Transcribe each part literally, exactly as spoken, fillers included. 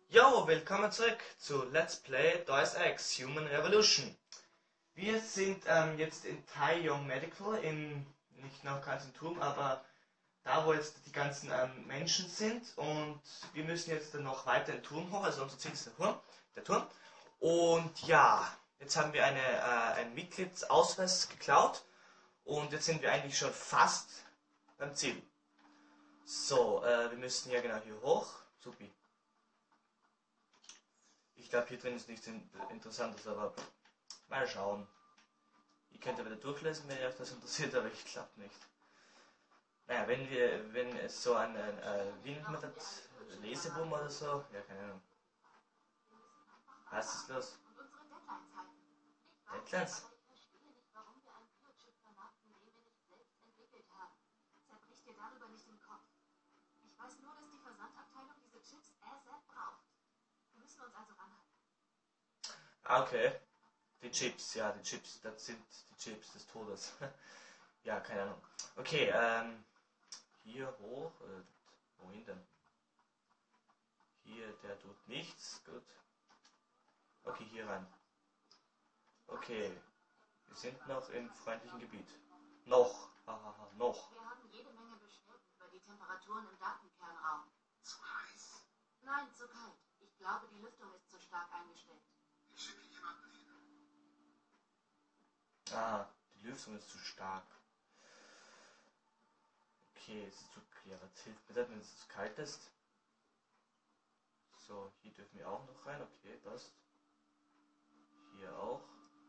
Jo, willkommen zurück zu Let's Play Deus Ex Human Revolution. Wir sind ähm, jetzt in Tai Yong Medical, in, nicht noch ganz im Turm, aber da wo jetzt die ganzen ähm, Menschen sind, und wir müssen jetzt dann noch weiter in den Turm hoch, also unser Ziel ist der Turm, der Turm. Und ja, jetzt haben wir eine, äh, einen Mitgliedsausweis geklaut und jetzt sind wir eigentlich schon fast beim Ziel. So, äh, wir müssen ja genau hier hoch, supi. Ich glaube, hier drin ist nichts Interessantes, aber mal schauen. Ihr könnt ja wieder durchlesen, wenn ihr euch das interessiert, aber ich glaube nicht. Naja, wenn wir, wenn es so ein, äh, wie nennt man das, Leseboom oder so, ja, keine Ahnung. Was ist los? Deadlines? Ah, okay. Die Chips, ja, die Chips, das sind die Chips des Todes. Ja, keine Ahnung. Okay, ähm, hier hoch, äh, wohin denn? Hier, der tut nichts, gut. Okay, hier rein. Okay, wir sind noch im freundlichen Gebiet. Noch, hahaha, noch. Wir haben jede Menge Beschwerden über die Temperaturen im Datenkernraum. Zu heiß? Nein, zu kalt. Ich glaube, die Lüftung ist zu stark eingestellt. Ich schicke jemanden hin. Ah, die Lüftung ist zu stark. Okay, es ist zu klar. Was hilft mir das, wenn es zu kalt ist? So, hier dürfen wir auch noch rein. Okay, passt. Hier auch.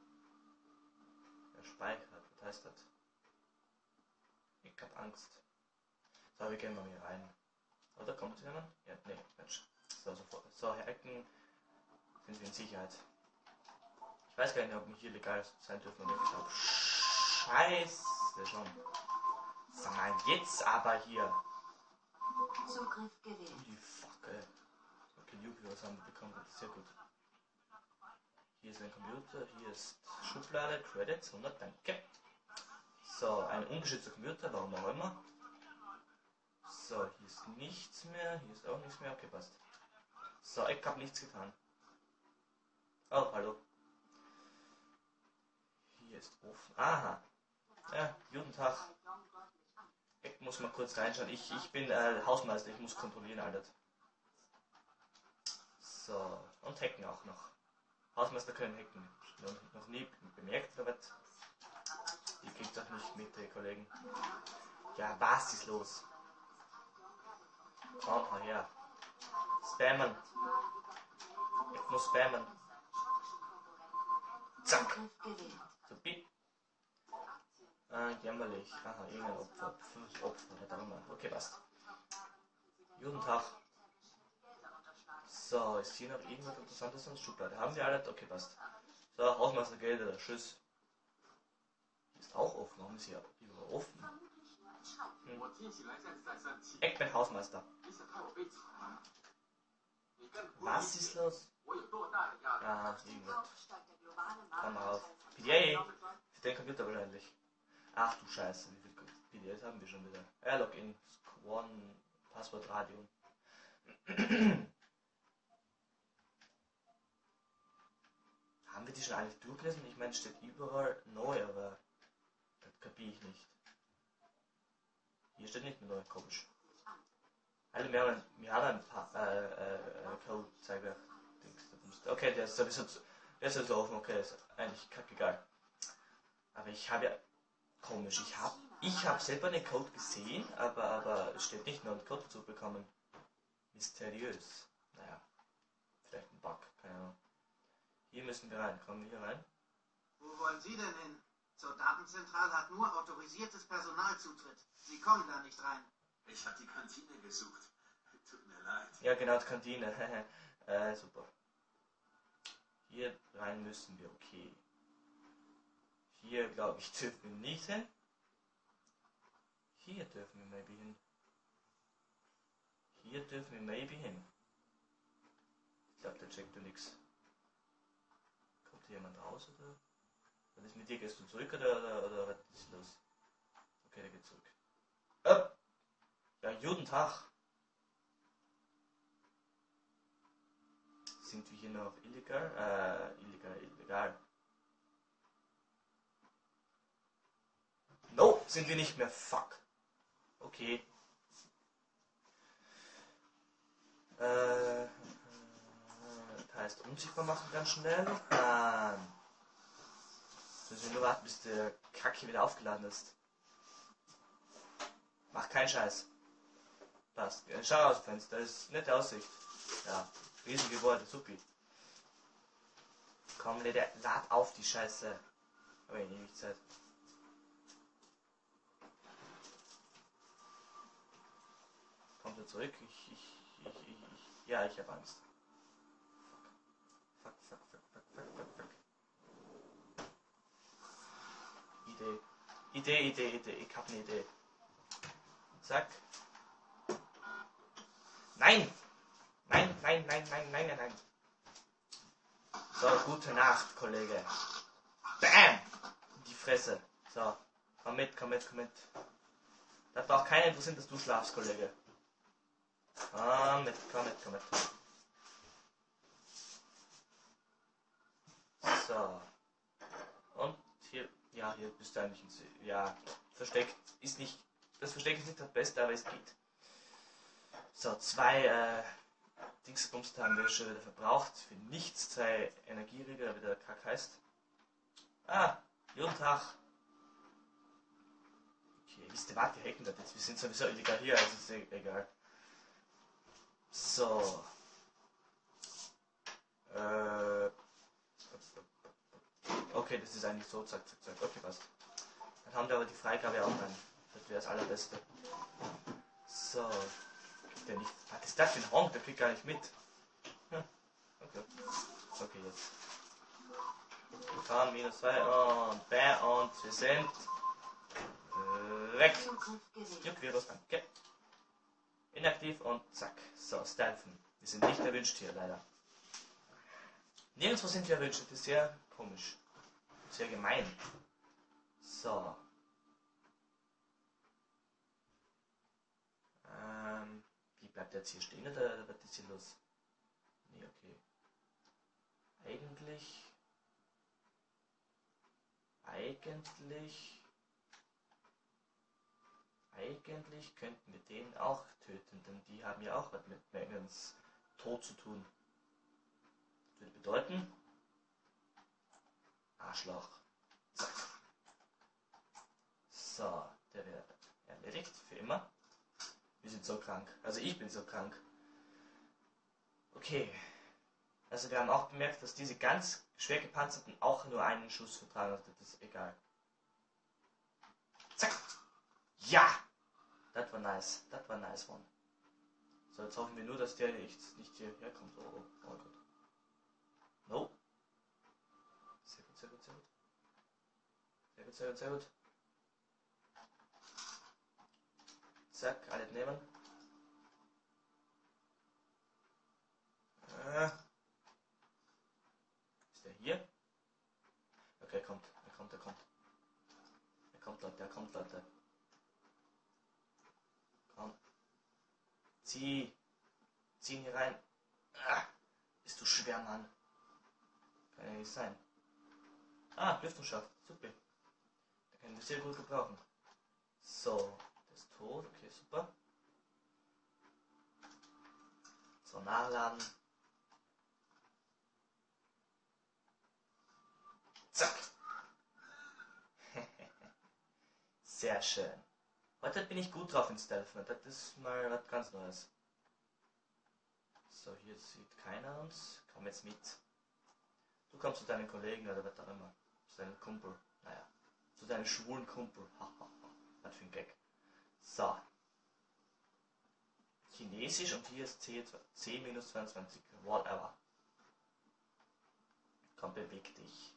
Er speichert. Was heißt das? Ich hab Angst. So, wir gehen mal hier rein. Oder kommt jemand? Ja, nee, Mensch. So, sofort. So, Herr Ecken, sind wir in Sicherheit. Ich weiß gar nicht, ob wir hier legal sein dürfen oder nicht. Ich glaube, scheiße schon. Sag mal, jetzt aber hier. Zugriff gewählt. Die fuck, ey. Okay, Nucleus haben wir bekommen, das ist sehr gut. Hier ist ein Computer, hier ist Schublade, Credits, hundert, danke. So, ein ungeschützter Computer, warum auch immer. So, hier ist nichts mehr, hier ist auch nichts mehr, okay, passt. So, ich habe nichts getan. Oh, hallo. Hier ist offen. Aha. Ja, guten Tag. Ich muss mal kurz reinschauen. Ich, ich bin äh, Hausmeister, ich muss kontrollieren, Alter. So, und hacken auch noch. Hausmeister können hacken. Noch, noch nie bemerkt, aber ihr kriegt doch nicht mit, die Kollegen. Ja, was ist los? Komm mal her. Spammen. Ich muss spammen. Zack. Zugriff gewählt. Supi. Äh, jämmerlich. Aha, irgendein Opfer. Fünf Opfer, was auch immer. Okay, passt. Guten Tag. So, ist hier noch irgendwas Interessantes an der Schublade? Haben wir alle? Okay, passt. So, Hausmeister Gelder, tschüss. Hier ist auch offen. Warum ist hier überall offen? Hm. Ich bin Hausmeister. Was ist los? Ah, irgendwas. Komm mal auf. P D A? Für den Computer wahrscheinlich. Ach du Scheiße, wie viele P D As haben wir schon wieder? Ja, Login, One, Passwort, Radio. Haben wir die schon eigentlich durchgelesen? Ich meine, steht überall neu, aber das kapiere ich nicht. Hier steht nicht mehr neu, komisch. Also wir haben, wir haben ein paar äh, äh, Code-Zeiger. Okay, der ist sowieso der ist sowieso offen, okay, ist eigentlich kackegal. Aber ich habe ja, komisch, ich habe ich hab selber einen Code gesehen, aber, aber es steht nicht mehr einen Code dazu bekommen. Mysteriös. Naja, vielleicht ein Bug, keine Ahnung. Hier müssen wir rein. Kommen wir hier rein? Wo wollen Sie denn hin? Zur Datenzentrale hat nur autorisiertes Personal Zutritt. Sie kommen da nicht rein. Ich habe die Kantine gesucht. Tut mir leid. Ja, genau, die Kantine. äh, super. Hier rein müssen wir, okay. Hier, glaube ich, dürfen wir nicht hin. Hier dürfen wir maybe hin. Hier dürfen wir maybe hin. Ich glaube, der checkt ja nichts. Kommt hier jemand raus oder? Was ist mit dir? Gehst du zurück oder, oder, oder was ist los? Okay, der geht zurück. Up. Ja, guten Tag. sind wir hier noch illegal? Äh, illegal, illegal. No, sind wir nicht mehr. Fuck. Okay. Äh, das heißt, unsichtbar machen ganz schnell. Ähm, müssen wir nur warten, bis der Kack hier wieder aufgeladen ist. Mach keinen Scheiß. Passt. Schau aus dem Fenster, das ist nette Aussicht. Ja, riesige Worte, supi. Komm, lad, lad auf die Scheiße. Aber ich nehme Zeit. Kommt er zurück? Ich, ich, ich, ich, ich, ja, ich habe Angst. Fuck, fuck, fuck, fuck, fuck, fuck, fuck. Idee. Idee, Idee, Idee. Ich hab eine Idee. Zack. Nein! Nein, nein, nein, nein, nein, nein, nein. So, gute Nacht, Kollege. Bam! In die Fresse. So, komm mit, komm mit, komm mit. Da braucht keiner interessieren, dass du schlafst, Kollege. Komm mit, komm mit, komm mit. So. Und hier, ja, hier bist du eigentlich, in, ja, versteckt ist nicht, das Versteck ist nicht das Beste, aber es geht. So, zwei, äh, Dingsbums haben wir schon wieder verbraucht. Für nichts, zwei Energieriegel, wie der Kack heißt. Ah, guten Tag. Okay, wisst ihr was, wir hacken das jetzt. Wir sind sowieso illegal hier, also ist eh egal. So. Äh. Okay, das ist eigentlich so, zack, zack, zack. Okay, passt. Dann haben wir aber die Freigabe auch rein. Das wäre das Allerbeste. So. Kriegt der nicht. Was ist das für ein Honk? Der kriegt gar nicht mit. Hm. Okay. Okay, jetzt. Fahren minus zwei und bam und wir sind weg. Jupp, Virus, danke. Inaktiv und zack. So, stealthen. Wir sind nicht erwünscht hier, leider. Nirgendwo sind wir erwünscht. Das ist sehr komisch. Sehr gemein. So. Ähm, wie bleibt der jetzt hier stehen oder was ist hier los? Nee, okay. Eigentlich. Eigentlich. Eigentlich könnten wir den auch töten, denn die haben ja auch was mit Megans Tod zu tun. Das würde bedeuten. Arschloch. Zack. So, der wird erledigt, für immer. Wir sind so krank. Also ich bin so krank. Okay. Also wir haben auch bemerkt, dass diese ganz schwer gepanzerten auch nur einen Schuss vertragen. Also das ist egal. Zack. Ja! Das war nice. Das war nice one. So, jetzt hoffen wir nur, dass der nicht, nicht hierher kommt. Oh, oh, oh Gott. No. Sehr gut, sehr gut, sehr gut. Sehr gut, sehr gut, sehr gut. Zack, alle nehmen. Äh. Ist der hier? Okay, er kommt, er kommt, er kommt. Er kommt, Leute, er kommt, Leute. Komm. Zieh. Zieh ihn hier rein. Ah, bist du schwer, Mann. Kann ja nicht sein. Ah, Lüftungsschacht. Super. Da können wir sehr gut gebrauchen. So. Der ist tot. Okay, super. So, nachladen. Zack. Sehr schön. Heute bin ich gut drauf in Stealth. Das ist mal was ganz Neues. So, hier sieht keiner uns. Komm jetzt mit. Du kommst zu deinen Kollegen oder was auch immer. Zu deinem Kumpel. Naja. Zu deinem schwulen Kumpel. Was für ein Gag. So. Chinesisch und hier ist C minus zweiundzwanzig. Whatever. Komm, beweg dich.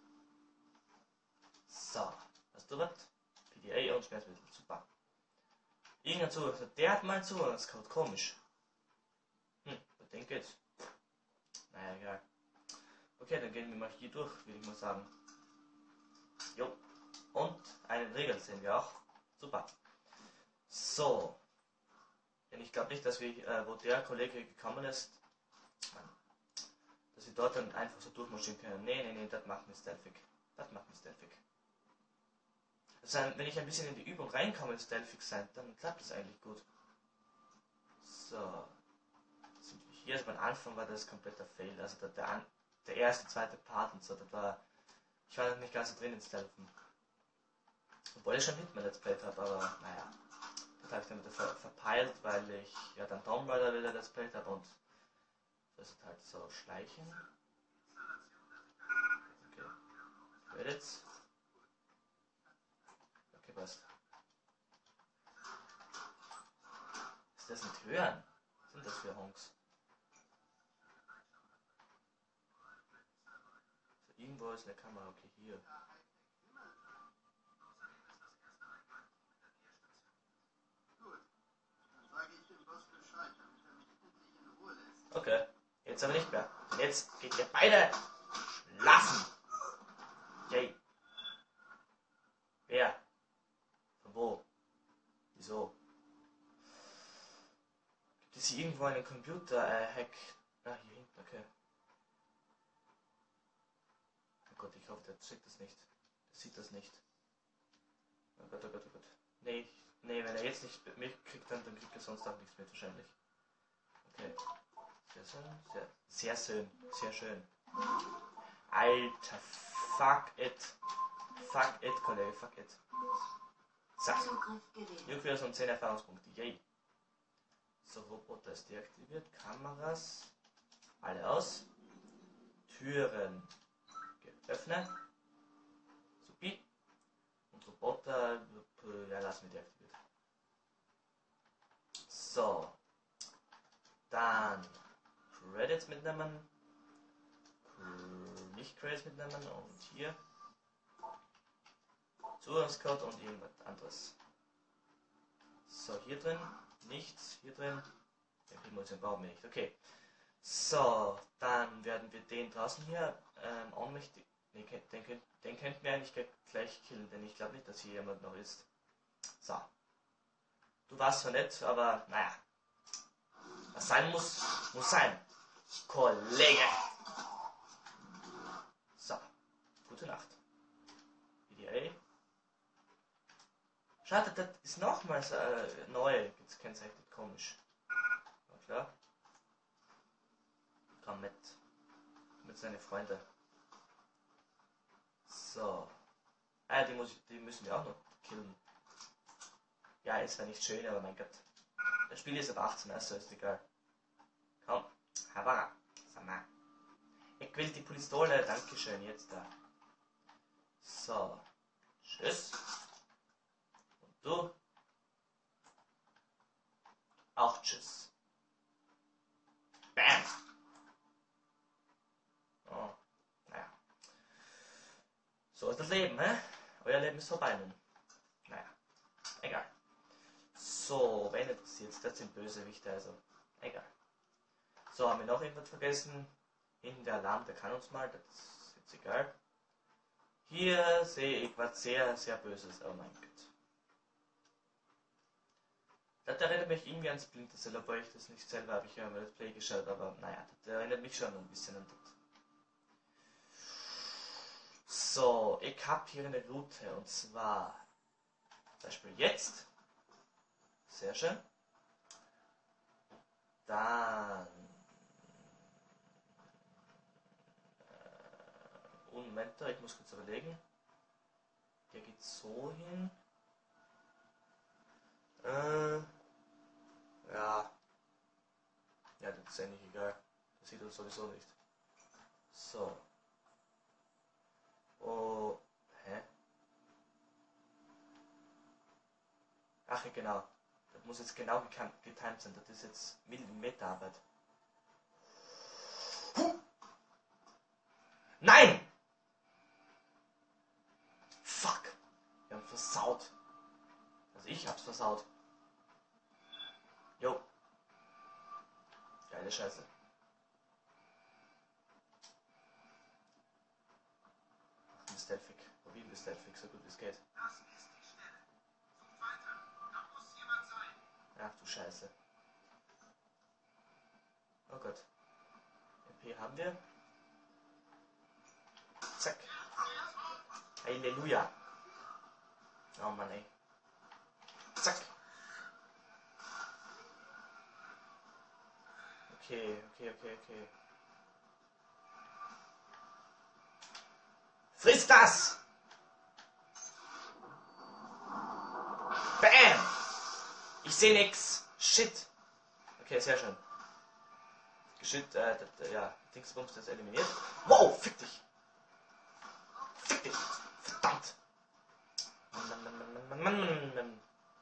So. Hast du was? P D A und Schmerzmittel. Super. Irgendein Zugang. Der hat mal einen Zugangscode. Komisch. Hm, bei dem geht's. Naja, egal. Okay, dann gehen wir mal hier durch, würde ich mal sagen. Jo. Und einen Regel sehen wir auch. Super. So. Denn ich glaube nicht, dass wir, äh, wo der Kollege gekommen ist. dass wir dort dann einfach so durchmarschieren können. Nee, nee, nee, das macht mich stealthig. Das macht mich stealthig. Also wenn ich ein bisschen in die Übung reinkomme, in stealthig sein, dann klappt das eigentlich gut. So. Sind wir hier, also beim Anfang war das kompletter Fail. Also der, der, der erste, zweite Part und so, das war... Ich war nicht ganz so drin in Stealthen. Obwohl ich schon Hitman Let's Played habe, aber naja. Das habe ich dann wieder ver verpeilt, weil ich ja dann Tomb Raider wieder Let's Played habe und das ist halt so schleichen. Okay. Credits. Okay, passt. Ist das nicht hören? Was sind das für Honks? So, irgendwo ist eine Kamera, okay, hier. Okay, jetzt aber nicht mehr. Jetzt geht ihr beide schlafen. Jay. Wer? Von wo? Wieso? Gibt es hier irgendwo einen Computer-Hack? Äh, ah, hier hinten, okay. Oh Gott, ich hoffe, der checkt das nicht. Der sieht das nicht. Oh Gott, oh Gott, oh Gott. Nee, nee, wenn er jetzt nicht mich kriegt, dann, dann kriegt er sonst auch nichts mehr wahrscheinlich. Okay. Sehr schön, sehr, sehr schön, sehr schön. Alter, fuck it. Fuck it, Kollege, fuck it. So. Nucleus und zehn Erfahrungspunkte, yay. So, Roboter ist deaktiviert, Kameras, alle aus. Türen geöffnet. Supi. Und Roboter, ja, lassen wir deaktiviert. So. Dann Credits mitnehmen, nicht Credits mitnehmen und hier Zugangscode und irgendwas anderes. So, hier drin nichts, hier drin, den Primotion brauchen wir nicht, okay. So, dann werden wir den draußen hier ähm, ohnmächtig, den, den, den könnten wir eigentlich gleich killen, denn ich glaube nicht, dass hier jemand noch ist. So, du warst zwar nett, aber naja. Was sein muss, muss sein. Kollege. So. Gute Nacht. B D A. Schade, das ist nochmals äh, neu gekennzeichnet. Komisch. War klar. Komm mit. Mit seinen Freunden. So. Ah, die, muss, die müssen wir auch noch killen. Ja, ist zwar nicht schön, aber mein Gott. Das Spiel ist ab achtzehn, also ist egal. Komm, Havara, Sama. Ich will die Pistole, dankeschön, jetzt da. So, tschüss. Und du? Auch tschüss. Bam! Oh, naja. So ist das Leben, hä? Euer Leben ist vorbei nun. Naja, egal. So, wen interessiert es? Das sind Bösewichte, also egal. So, haben wir noch irgendwas vergessen? Hinten der Alarm, der kann uns mal, das ist jetzt egal. Hier sehe ich was sehr, sehr Böses, oh mein Gott. Das erinnert mich irgendwie an Splinter Cell, obwohl ich das nicht selber habe, ich habe das Play geschaut, aber naja, das erinnert mich schon ein bisschen an das. So, ich habe hier eine Route, und zwar, zum Beispiel jetzt. Sehr schön. Dann äh, Moment, ich muss kurz überlegen. Der geht so hin. Äh, ja. Ja, das ist eigentlich egal. Das sieht uns sowieso nicht. So. Oh. Hä? Ach ja, genau. Das muss jetzt genau getimt sein, das ist jetzt Millimeterarbeit. Nein! Fuck! Wir haben versaut. Also ich hab's versaut. Jo. Geile Scheiße. Ach, ein Stealthig. Probieren wir Stealthig, so gut wie es geht. Ach du Scheiße. Oh Gott. M P haben wir. zack. Halleluja. Oh Mann, ey. Zack. Okay, okay, okay, okay. Friss das! Bam! Ich sehe nix. Shit. Okay, sehr schön. Geschütt, äh, das, ja, Dingsbums ist eliminiert. Wow, fick dich! Fick dich! Verdammt! Mann, Mann, Mann, Mann, Mann, Mann, Mann, Mann.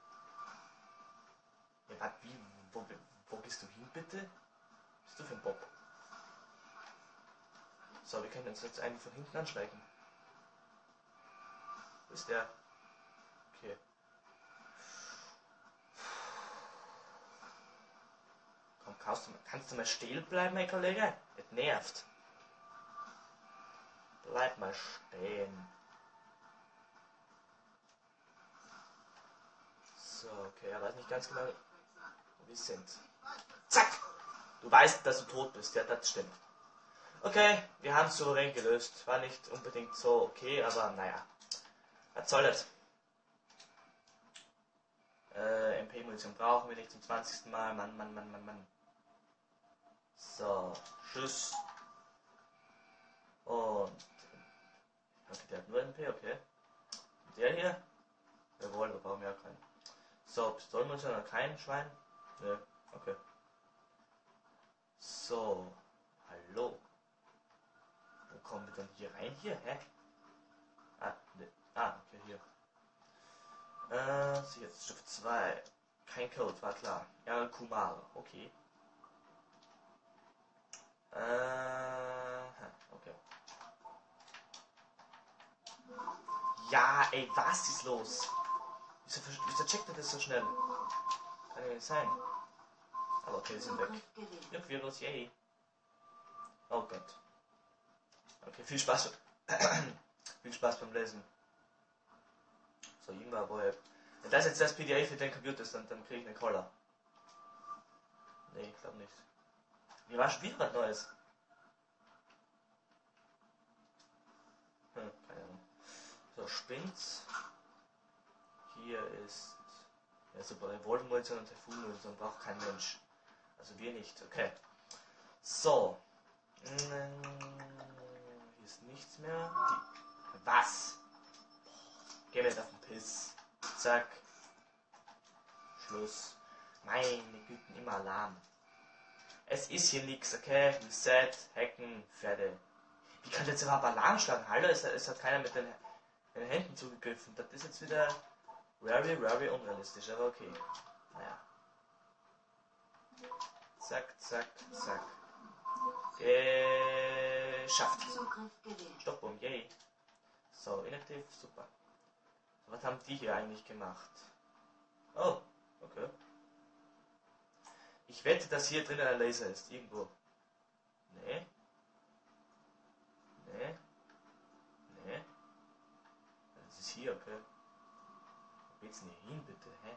Ja, warte, wie, wo, wo gehst du hin, bitte? Was bist du für ein Bob? So, wir können uns jetzt eigentlich von hinten anschleichen. Wo ist der? Okay. Komm, kannst du, kannst du mal still bleiben, mein Kollege? Das nervt. Bleib mal stehen. So, okay, er weiß nicht ganz genau, wo wir sind. Zack! Du weißt, dass du tot bist, ja, das stimmt. Okay, wir haben es souverän gelöst. War nicht unbedingt so okay, aber naja. Was soll das? Äh, M P-Munition brauchen wir nicht zum zwanzigsten Mal. Mann, Mann, Mann, Mann, Mann. So, tschüss. Und. Okay, der hat nur M P, okay. Und der hier? Jawohl, da brauchen wir ja keinen. So, Pistolenmunition hat kein Schwein. Ne, okay. So, hallo. Wo kommen wir denn hier rein? Hier, hä? Ah, ne. Ah, okay, hier. Äh, so jetzt Stufe zwei. Kein Code, war klar. Ja, Kumar, okay. Äh, okay. Ja, ey, was ist los? Wieso, wieso checkt er das so schnell? Kann ja nicht sein. Aber okay, wir sind weg. Ja, Virus, yay. Oh Gott. Okay, viel Spaß. Viel Spaß beim Lesen. So, irgendwann, wo ich... Wenn das jetzt das P D A für den Computer ist, dann, dann kriege ich eine Cola. Nee, ich glaube nicht. Wie war schon wieder was Neues? Hm, keine Ahnung. So, Spinns. Hier ist... Ja, super, Revolvermunition und Typhoon-Munition braucht kein Mensch. Also wir nicht, okay. So. Hier ist nichts mehr. Die... Was? Geh mir auf den Piss. Zack. Schluss. Meine Güte, immer Alarm. Es ist hier nichts, okay? Reset, hacken, fertig. Wie kann jetzt überhaupt Alarm schlagen? Hallo, es, es hat keiner mit den, den Händen zugegriffen. Das ist jetzt wieder very, very unrealistisch, aber okay. Naja. Zack, zack, zack. Geschafft. Stoppbomb, yay. So, inaktiv, super. Was haben die hier eigentlich gemacht? Oh, okay. Ich wette, dass hier drinnen ein Laser ist. Irgendwo. Nee. Nee. Nee. Das ist hier, okay. Wo geht's denn hier hin, bitte? Hä?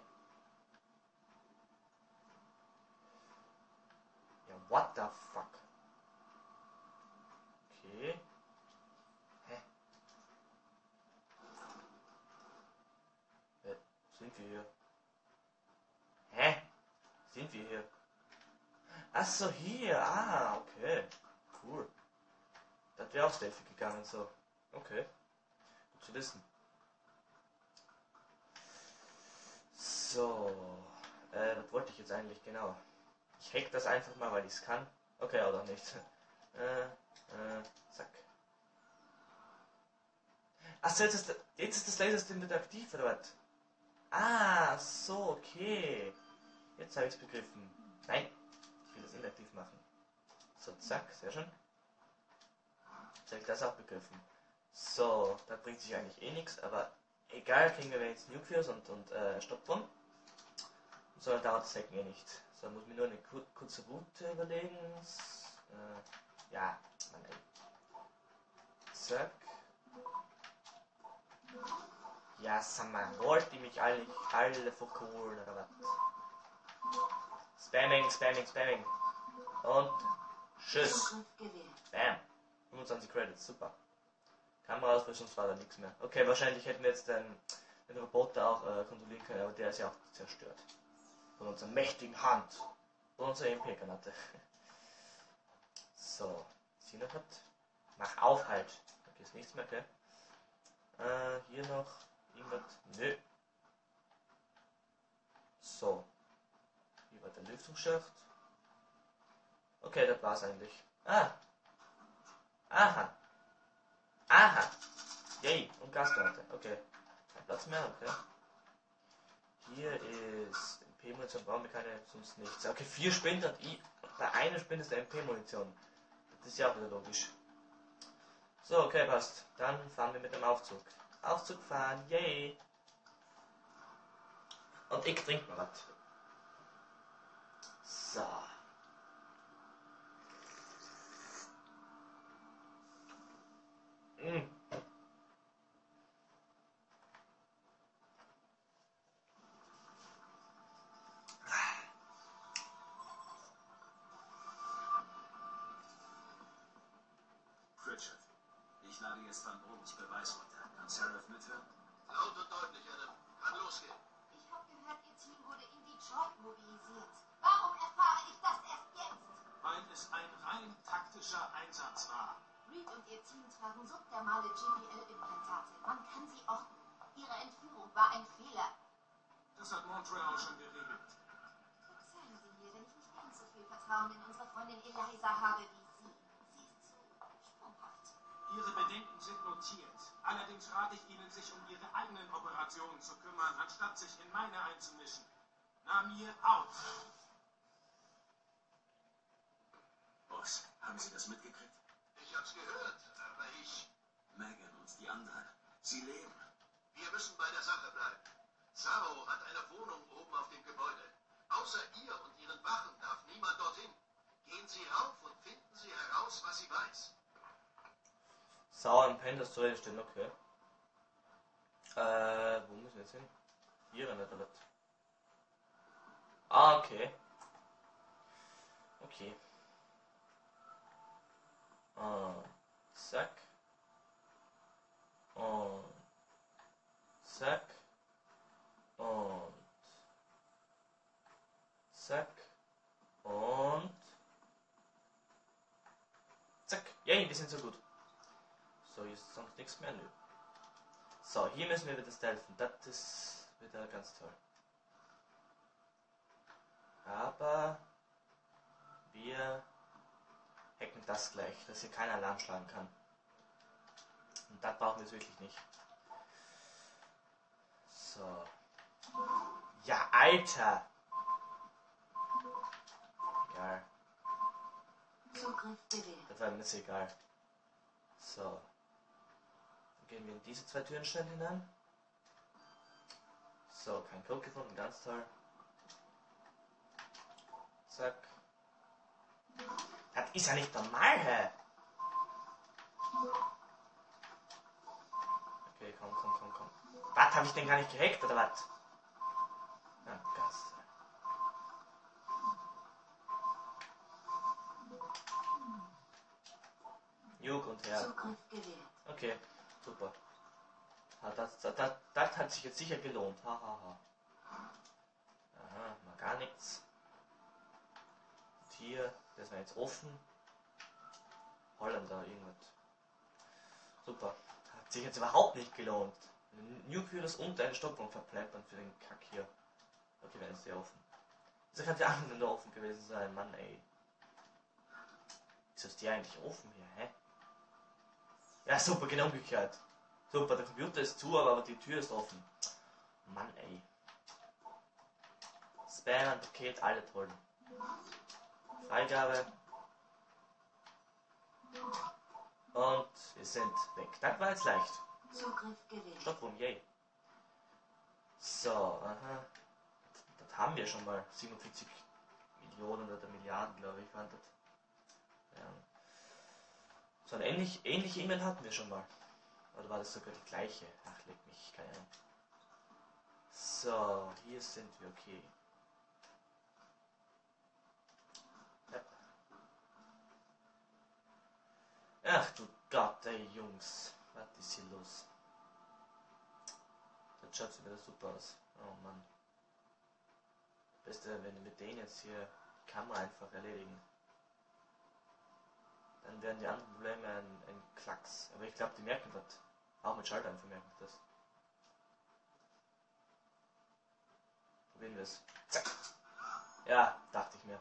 Ja, what the fuck? Okay. Hä? Äh, sind wir hier? Hä? Sind wir hier? Achso, hier. Ah, okay. Cool. Das wäre auch stealthy gegangen, so. Okay. Gut zu wissen. So. Äh, was wollte ich jetzt eigentlich genau? Ich hack das einfach mal, weil ich es kann. Okay, oder nicht. Äh, äh, zack. Achso, jetzt ist, jetzt ist das Lasersystem wieder aktiv, oder was? Ah, so, okay. Jetzt habe ich es begriffen. Nein, ich will das inaktiv machen. So, zack, sehr schön. Jetzt habe ich das auch begriffen. So, da bringt sich eigentlich eh nichts, aber egal, kriegen wir jetzt Nucleus und, und äh, Stoppbomb. So, dann dauert das Hacken eh nicht. So, muss mir nur eine kur kurze Route überlegen. Äh, ja, Mann, ey. Zack. Ja, sag mal, wollt ihr mich alle, alle verkohlen oder was? Spamming, Spamming, Spamming. Und tschüss. Bam. fünfundzwanzig Credits, super. Kamera aus, weil sonst war da nichts mehr. Okay, wahrscheinlich hätten wir jetzt den, den Roboter auch äh, kontrollieren können, aber der ist ja auch zerstört. Von unserer mächtigen Hand. Von unserer E M P-Granate. So, Sina hat. Mach auf halt. Okay, ist nichts mehr, okay. Äh, hier noch irgendwas. Nö. So. Hier war der Lüftungsschacht. Okay, das war's eigentlich. Ah. Aha. Aha. Yay. Und Gaskarte. Okay. Kein Platz mehr, okay. Hier ist M P-Munition, brauchen wir keine, sonst nichts. Okay, vier Spinde und I. Bei einer Spinde ist der M P-Munition. Das ist ja auch wieder logisch. So, okay, passt. Dann fahren wir mit dem Aufzug. Aufzug fahren, yay! Und ich trinke mal was. So. Mm. Pritchard, ich lade jetzt Van Brobens Beweis runter. Kann Seraph mithören? Laut und deutlich, Adam. Kann losgehen. Ich habe gehört, Ihr Team wurde in Detroit mobilisiert. Warum erfahre ich das erst jetzt? Weil es ein rein taktischer Einsatz war. Reed und Ihr Team tragen subdermale G P L-Implantate. Man kann sie orten. Ihre Entführung war ein Fehler. Das hat Montreal schon geregelt. Verzeihen Sie mir, wenn ich nicht ganz so viel Vertrauen in unsere Freundin Eliza habe wie Sie. Sie ist zu sprunghaft. Ihre Bedenken sind notiert. Allerdings rate ich Ihnen, sich um Ihre eigenen Operationen zu kümmern, anstatt sich in meine einzumischen. Na mir auf! Boss, haben Sie das mitgekriegt? Ich hab's gehört, aber ich... Megan und die anderen, sie leben. Wir müssen bei der Sache bleiben. Saro hat eine Wohnung oben auf dem Gebäude. Außer ihr und ihren Wachen darf niemand dorthin. Gehen Sie rauf und finden Sie heraus, was sie weiß. Sauer im Pen, das zu reden stehen, okay. Äh, wo müssen wir jetzt hin? Hier in der Toilette. Ah, okay. Okay. Und zack. Und zack. Und zack. Und zack. Yay, wir sind so gut. So, hier ist sonst nichts mehr. Nö. So, hier müssen wir wieder stealthen. Das ist wieder ganz toll. Aber wir hacken das gleich, dass hier kein Alarm schlagen kann. Und das brauchen wir jetzt wirklich nicht. So. Ja, Alter! Egal. Zugriff gewährt. Das war mir jetzt egal. So. Dann gehen wir in diese zwei Türen schnell hinein. So, kein Code gefunden, ganz toll. Zack. Das ist ja nicht normal, hä? Okay, komm, komm, komm, komm. Was, habe ich denn gar nicht gehackt, oder was? Ah, Gast. Juk und her. Zugriff gewährt. Okay, super. Ah, das, das, das, das hat sich jetzt sicher gelohnt. Ha, ha, ha. Aha, mal gar nichts. Und hier, das war jetzt offen. Holländer, irgendwas. Super. Hat sich jetzt überhaupt nicht gelohnt. Nucleus und eine Stopplung verplempern für den Kack hier. Okay, wenn es sehr offen. Wieso kann die anderen da offen gewesen sein? Mann, ey. Wieso ist die eigentlich offen hier, hä? Ja, super, genau umgekehrt. Super, der Computer ist zu, aber die Tür ist offen. Mann, ey. Spam, ein Paket, alle toll. Freigabe. Und wir sind weg. Das war jetzt leicht. Zugriff gewährt. Stockrum, yay. So, aha. Das haben wir schon mal. siebenundvierzig Millionen oder Milliarden, glaube ich, waren das. Ja. So ein ähnlich, ähnliche E-Mail hatten wir schon mal. Oder war das sogar die gleiche? Ach, leck mich, keine Ahnung. So, hier sind wir, okay. Ja. Ach du Gott, ey Jungs. Was ist hier los? Das schaut wieder super aus. Oh Mann. Beste, wenn wir den jetzt hier die Kamera einfach erledigen. Dann werden die anderen Probleme ein, ein Klacks. Aber ich glaube, die merken das. Auch mit Schalter einfach merken das. Probieren wir es. Zack. Ja, dachte ich mir.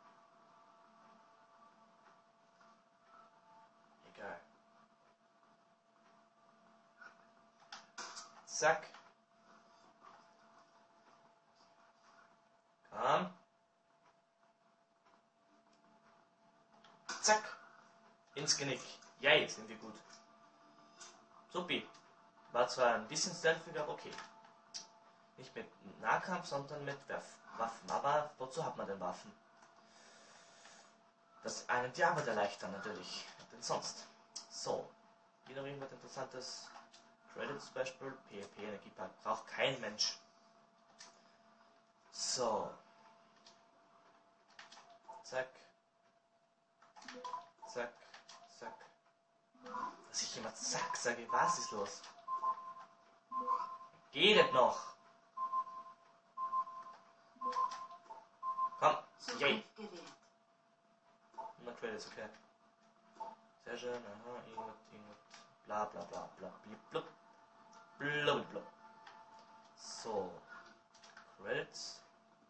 Egal. Zack. Komm. Zack. Ins Genick. Yay, sind wir gut. Supi. War zwar ein bisschen stealthiger, aber okay. Nicht mit Nahkampf, sondern mit Werf Waffen. Aber wozu hat man denn Waffen? Das einen die Arbeit erleichtern natürlich. Denn sonst. So. Wieder irgendwas Interessantes. Credits zum Beispiel. PvP Energiepark braucht kein Mensch. So. Zack. Zack. Zack. Dass ich immer zack sage, was ist los? Geht es noch? Komm, yay. Na Credits, okay. Sehr schön, aha, irgendwas, irgendwas, bla bla bla bla, blub, blub, blub. So, Credits.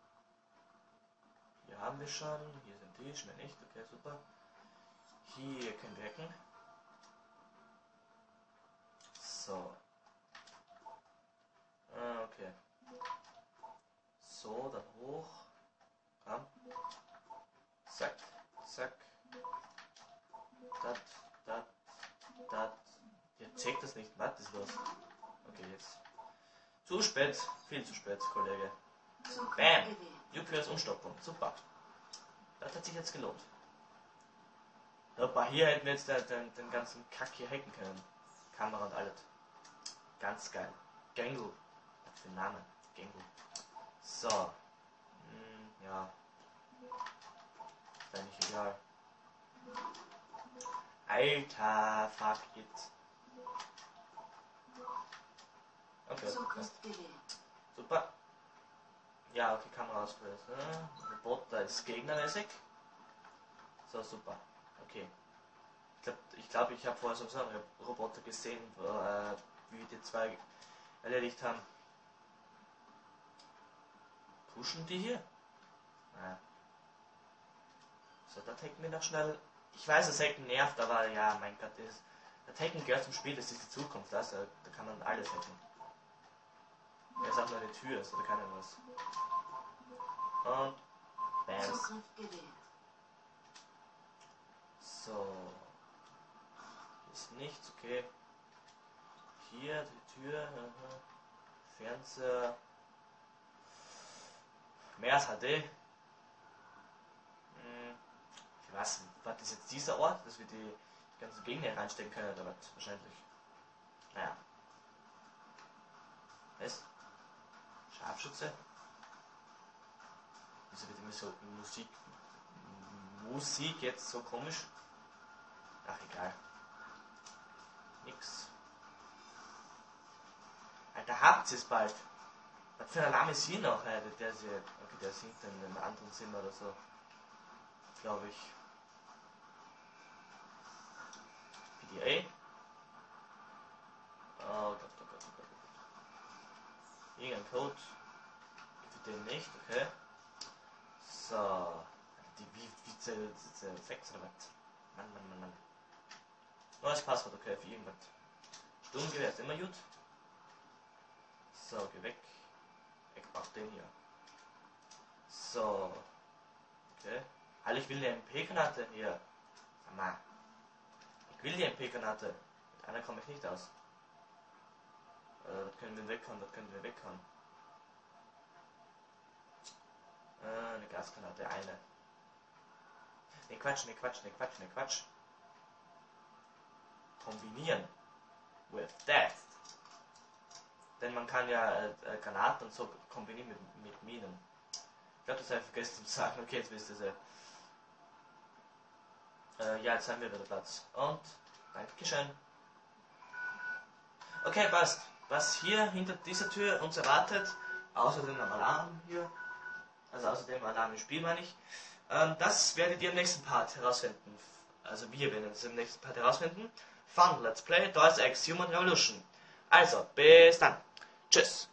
Hier haben wir schon, hier sind die, mehr nicht, okay, super. Hier können wir hacken. So. Ah, okay. So, dann hoch. Komm. Zack, zack. Dat, dat, dat. Jetzt checkt das nicht. Was ist los? Okay, jetzt. Zu spät. Viel zu spät, Kollege. Bam. Nucleus Umstoppung. Super. Das hat sich jetzt gelohnt. Aber hier hätten wir jetzt den, den, den ganzen Kack hier hacken können. Kamera und alles. Ganz geil. Gengu. Was für ein Name. Gengu. So. Hm, ja. Ist eigentlich egal. Alter, fuck it. Okay, passt. Super. Ja, okay, Kamera ausgelöst. Ne? Roboter ist gegnermäßig. So, super. Okay. Ich glaube, ich, glaub, ich habe vorher so einen Roboter gesehen, wo, äh, wie die zwei erledigt haben. Pushen die hier? Naja. So, da hacken wir noch schnell. Ich weiß, das Hacken nervt, aber ja, mein Gott, das, das Hacken gehört zum Spiel, das ist die Zukunft, also, da kann man alles hacken. Er ist auch nur eine Tür, also da kann er was. Und bam. So. Hier ist nichts, okay. Hier die Tür, aha. Fernseher. Mehr als H D. Hm. Ich weiß nicht, was ist jetzt dieser Ort, dass wir die ganzen Gegner reinstecken können oder was? Wahrscheinlich. Naja. Was? Scharfschütze? Wieso wird immer so Musik Musik jetzt so komisch? Ach egal. Nix. Alter, habt ihr es bald? Was für ein Alarm ist hier noch? Der, der, ist hier, okay, der singt in einem anderen Zimmer oder so. Glaube ich. P D A. Oh Gott, oh Gott, oh Gott, oh Gott. Irgendein Code. Für den nicht, okay. So. Die, wie, wie zählt sechs oder was? Mann, Mann, Mann, Mann. Neues Passwort, okay, für irgendwas. Sturmgewehr ist immer gut. So, geh weg. Ich mach den hier. So. Okay. Halt, ich will die M P-Granate hier. Sag mal. Ich will die M P-Granate. Mit einer komme ich nicht aus. Äh, das können wir weghauen, das können wir weghauen. Äh, eine Gasgranate, eine. Ne Quatsch, ne Quatsch, ne Quatsch, ne Quatsch. Kombinieren. With that. Denn man kann ja äh, äh, Granaten und so kombinieren mit, mit Minen. Ich glaube, das habe ich vergessen zu sagen. Okay, jetzt wisst ihr es. Äh, ja, jetzt haben wir wieder Platz. Und, Dankeschön. Okay, passt. Was hier hinter dieser Tür uns erwartet, außer dem Alarm hier, also außer dem Alarm im Spiel meine ich, ähm, das werdet ihr im nächsten Part herausfinden. Also wir werden es im nächsten Part herausfinden. Fun Let's Play Deus Ex Human Revolution. Also, bis dann. Tschüss.